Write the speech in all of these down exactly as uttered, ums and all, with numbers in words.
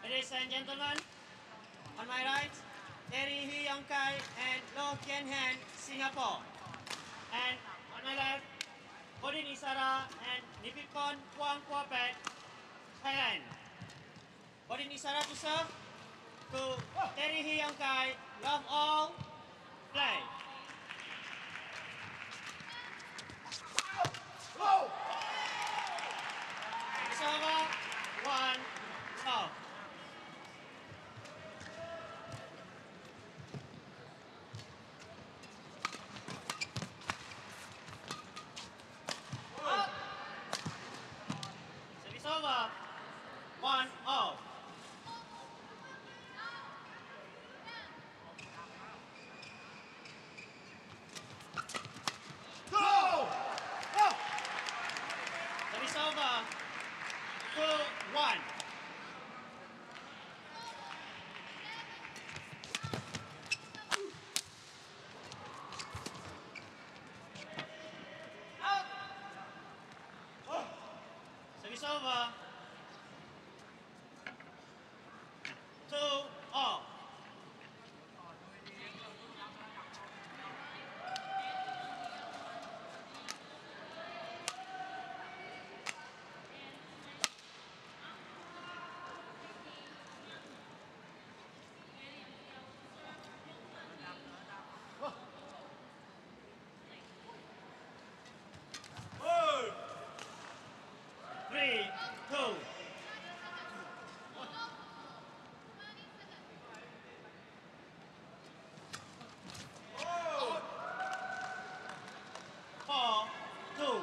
Ladies and gentlemen, on my right, Terry Hui Yong Kai and Loh Kian Han, Singapore. And on my left, Bodin Isara and Nipipon Puang Kuapet, Thailand. Bodin Isara to serve to Terry Hui Yong Kai, love all, play. It's over, one, love. Service over. One all. Go! Go! Service over. Two one. Service over. Two all. Three, two. Four, two.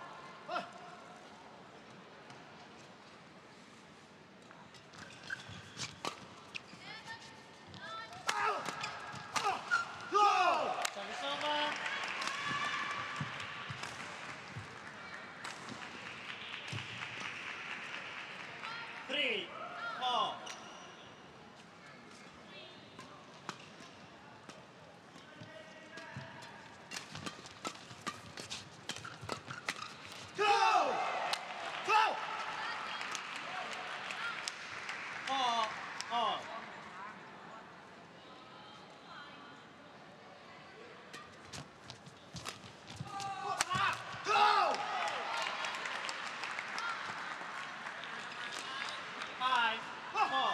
Go! Service over. Three, four. Go! Go! Four, all. Go! Five, four.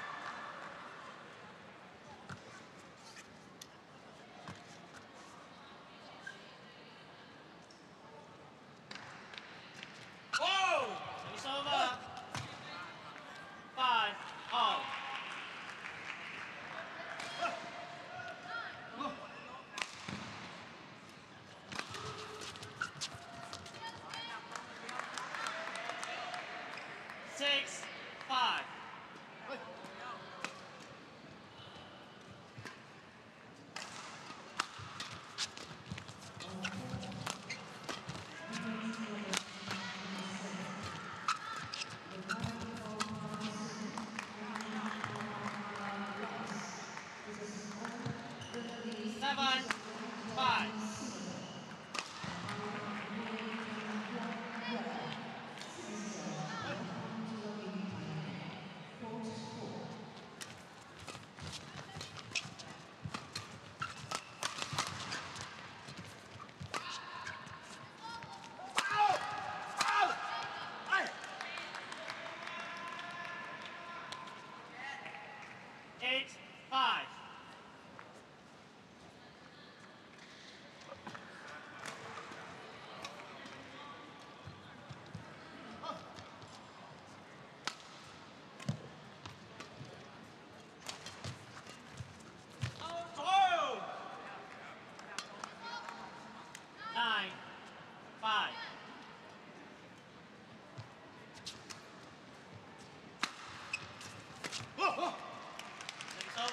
Oh! Service over. Five, all. Six, five. Seven, five. Out! Out! Hey! Eight, five. Oh! Nine, five. Oh! Service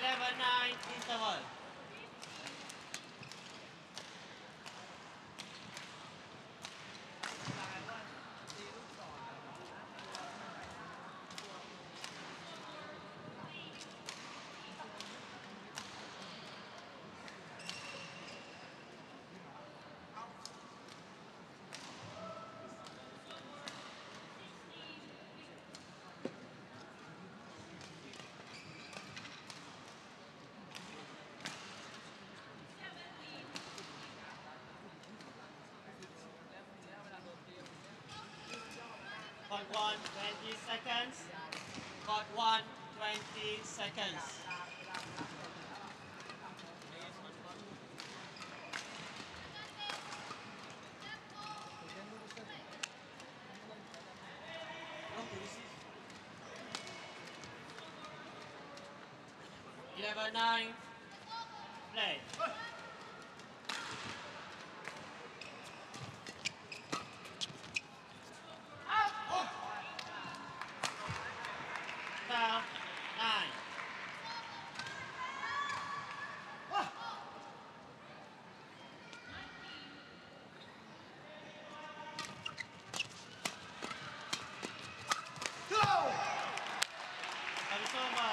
eleven nine interval. Court one, twenty seconds. Court one, twenty seconds. eleven nine, play. Foul, nine. Go! Service over.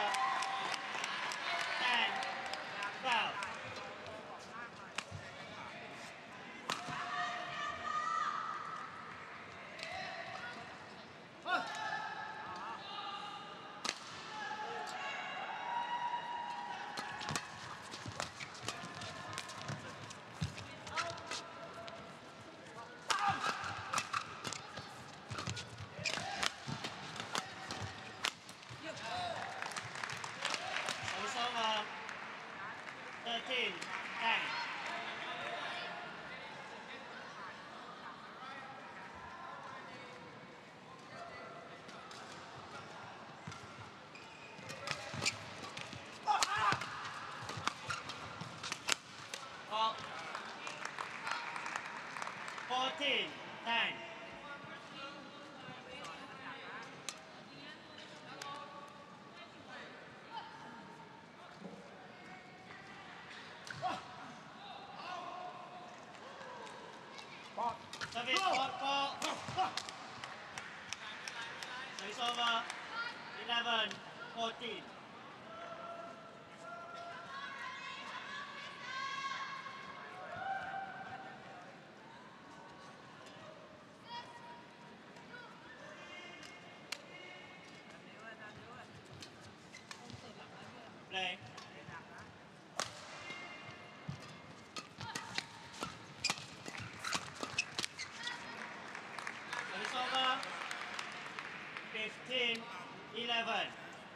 ten, foul. Service over. thirteen, ten. Ball. fourteen, ten. Service court four. Service over. eleven, fourteen. Play. Service over. fifteen, eleven.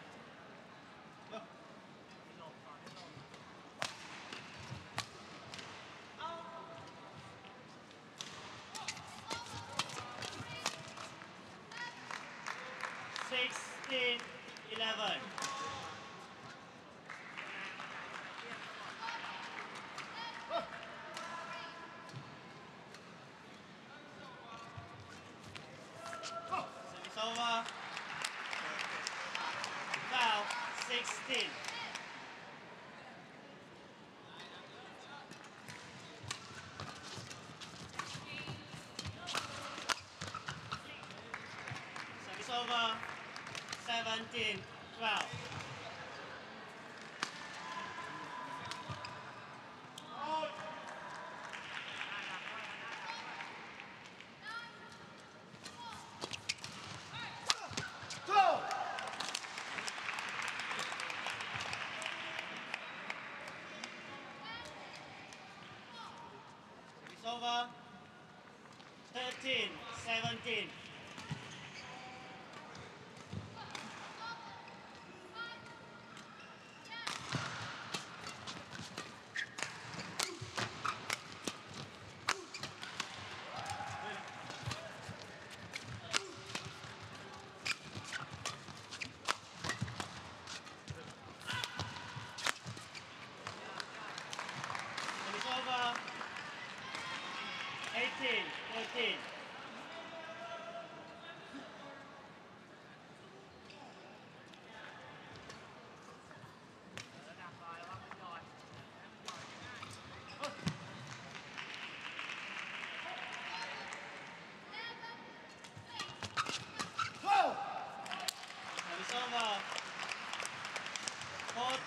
sixteen, eleven. Service over. Foul, sixteen. Service over. seventeen, twelve. Go! Service over. thirteen, seventeen. Service over. eighteen, thirteen.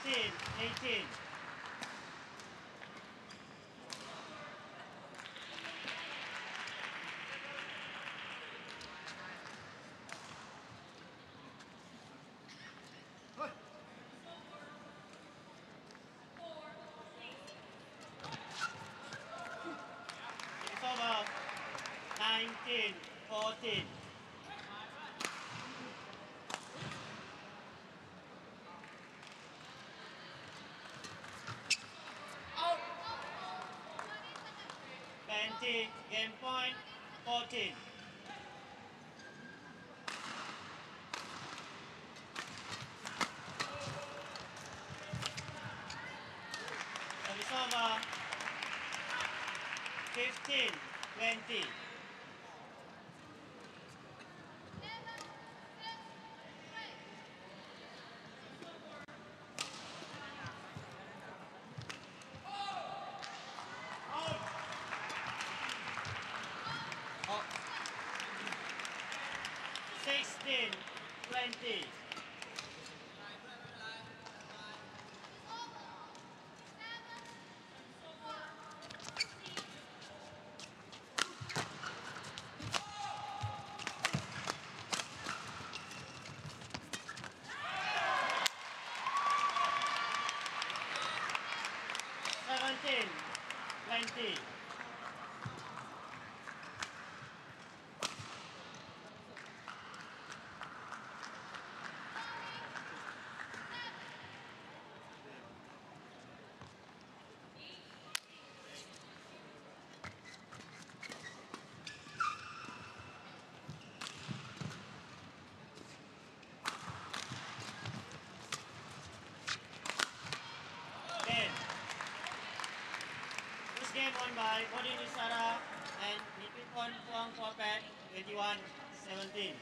fifteen, eighteen. It's over. nineteen, fourteen. Out. twenty, game point, fourteen. Service over. fifteen, twenty. Oh. sixteen, twenty. seventeen, twenty. ten. This game won by Bodin Isara and Nipipon Puang Forpet, twenty-one, seventeen.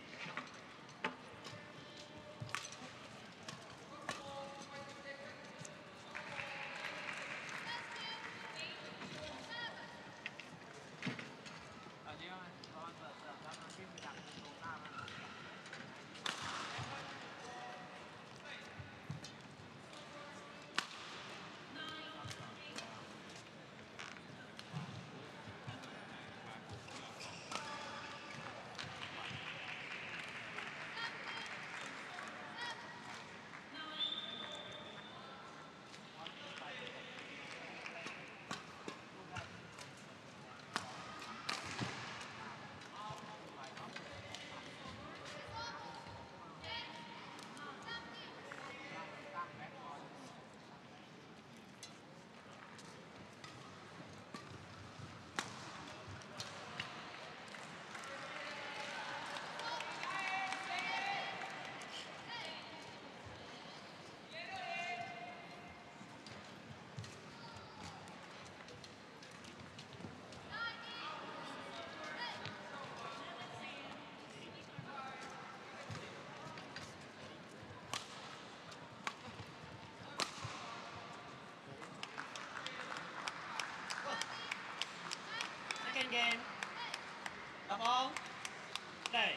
Second game. The ball. Play.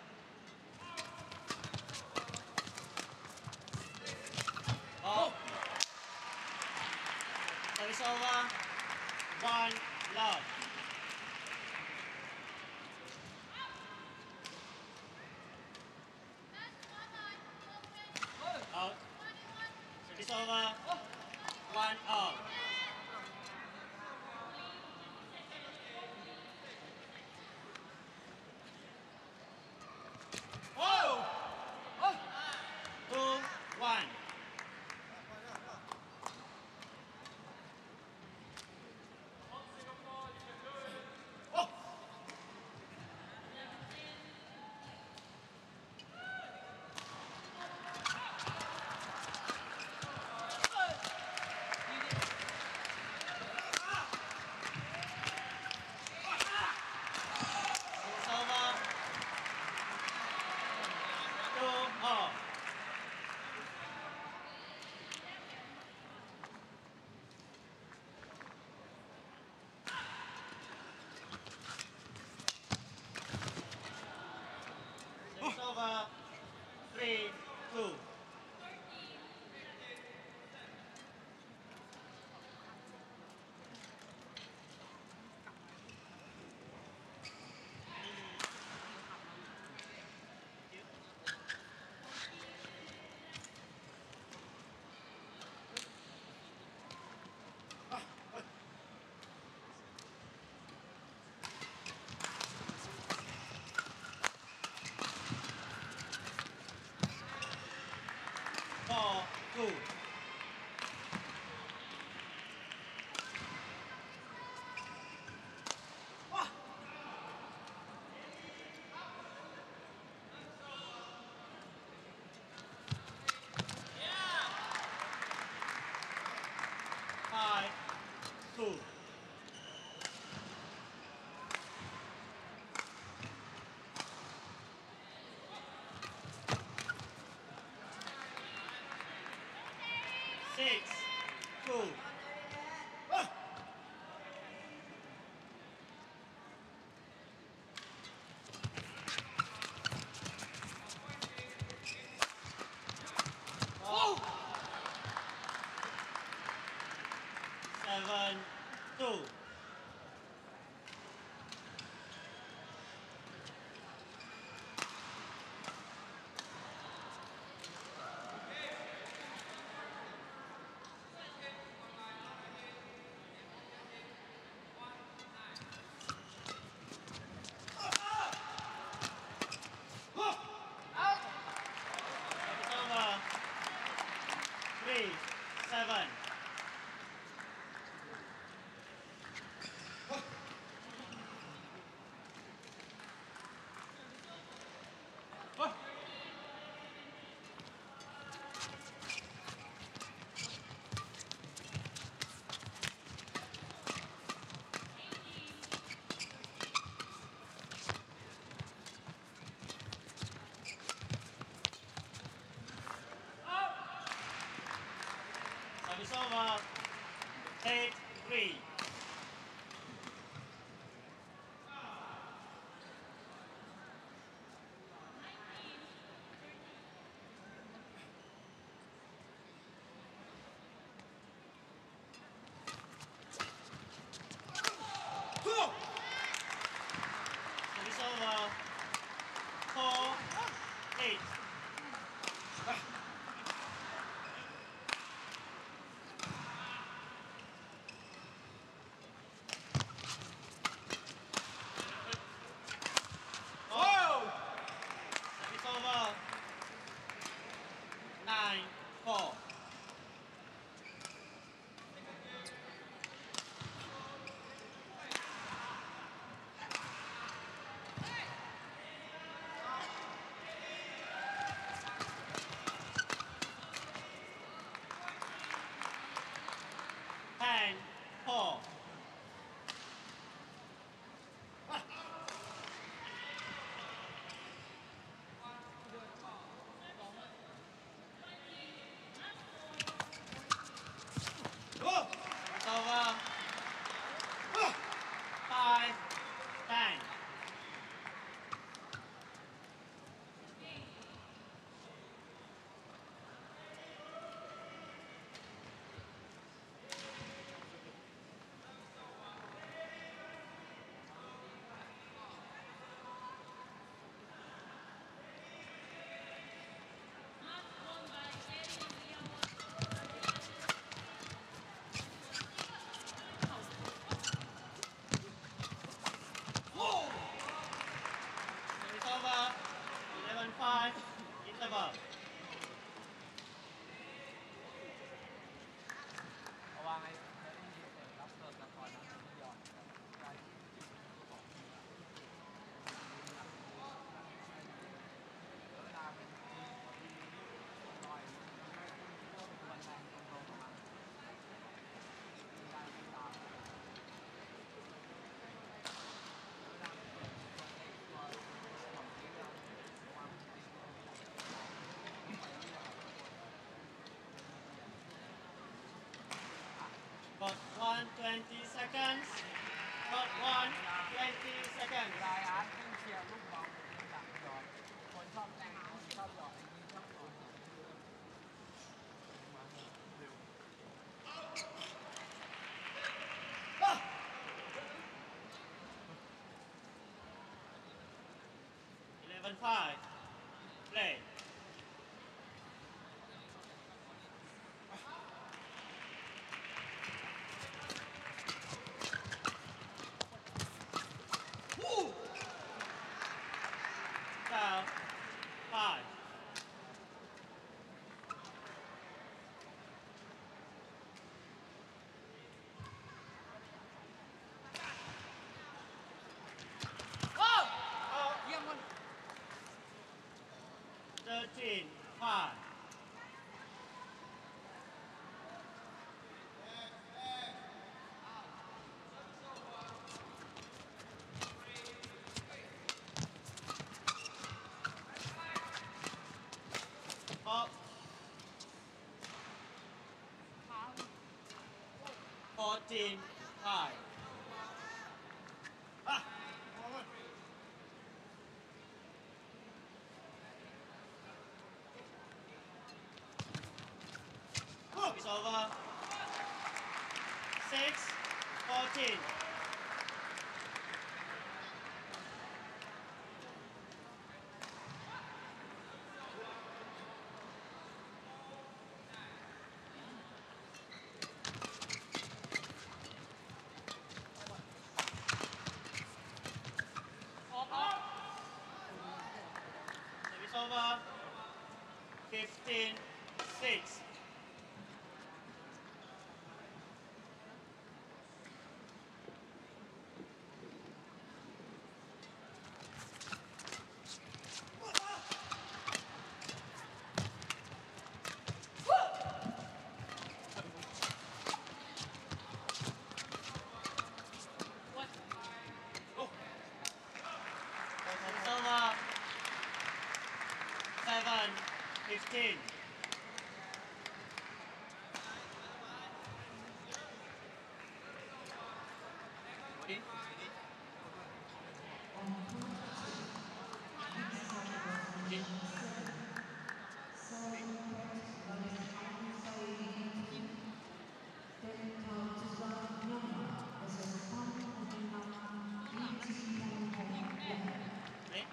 Ball. Service over. One love. Out. Service over. One out. Two, one. two. Five, two. Six, two. Oh! Seven, two. It's over. Three, seven. Service over. Eight, three. Service over. Four, eight. Oh! Service over. Nine, four. Ten, four. Oh! It's over. Five, ten. Oh! It's over. Eleven, five. Interval. เอาวางไอ้ไอ้ยิงเสร็จรับเสิร์ฟจากก่อนนะไม่ยอมได้ของแล้วเวลาเป็นทีมของทีมลอยไม่มันแรงตรงๆมาได้ไม่ตามเวลาเป็นตัวตัวของทีมเราวางทีม Got one, twenty seconds. Got one, twenty เว seconds. ลาอาร์ตวิ่งเชียร์ลูกบอลเป็นหลักหยอดคนชอบแรงคนชอบหยอดไอ้นี่ชอบหยอด Eleven, five. Play. Ooh! Twelve, five. thirteen, five. Up. fourteen, five. Ah! Forward. It's over. six, fourteen. Service over. fifteen, six. Service over. seven, fifteen. Right?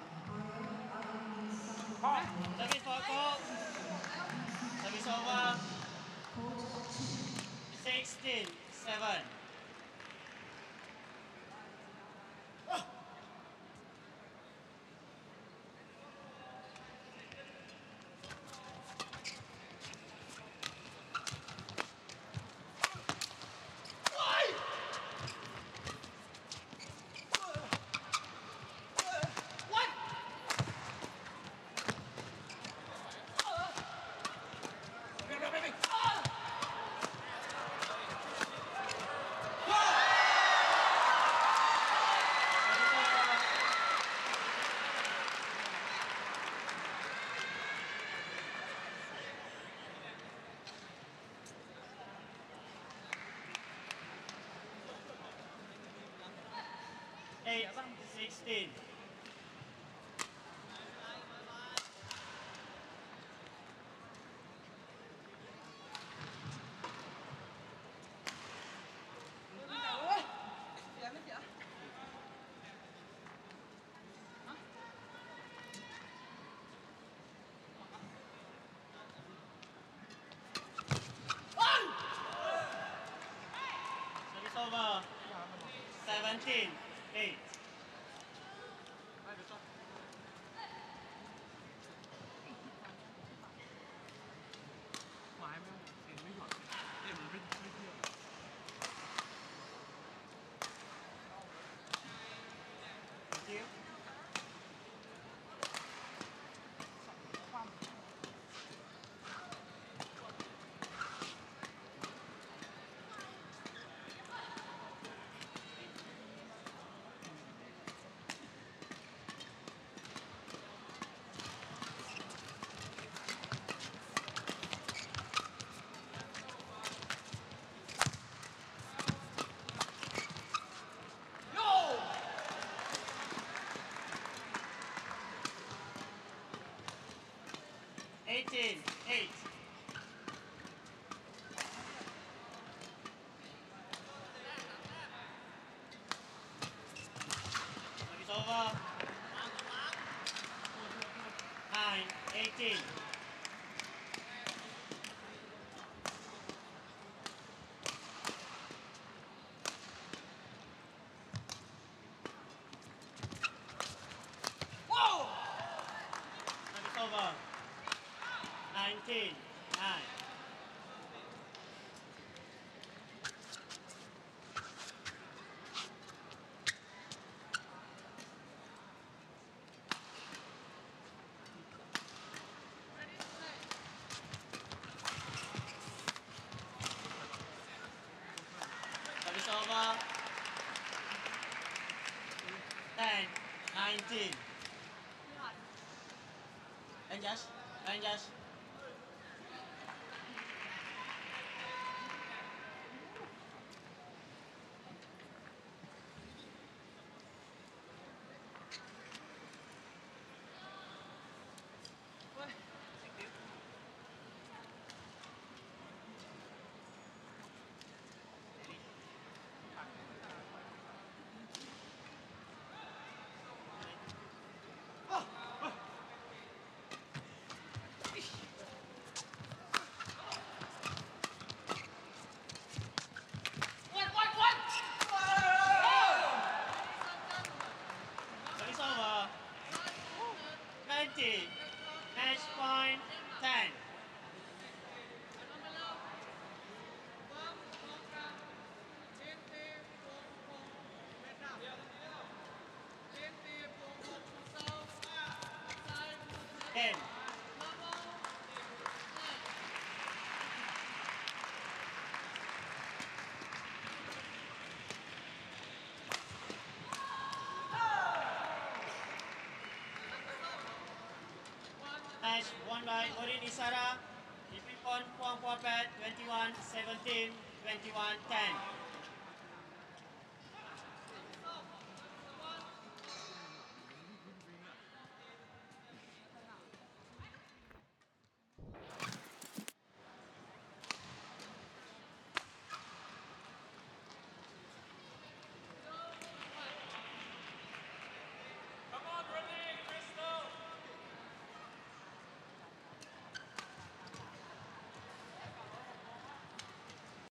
Service for goal. Service over. sixteen, seven. eight, sixteen. Service over. seventeen, eight. หมายไม่เสียงไม่หวังเอ็มไม่ไม่เที่ยว Thank you. eighteen, eight. Service over. nine, eighteen. Service over. nineteen, nine. eighteen. And just, and just. Service over. twenty. Match point ten. ten. Match won by Orin Isara. Nipipon Puang Puapet twenty-one seventeen, twenty-one ten.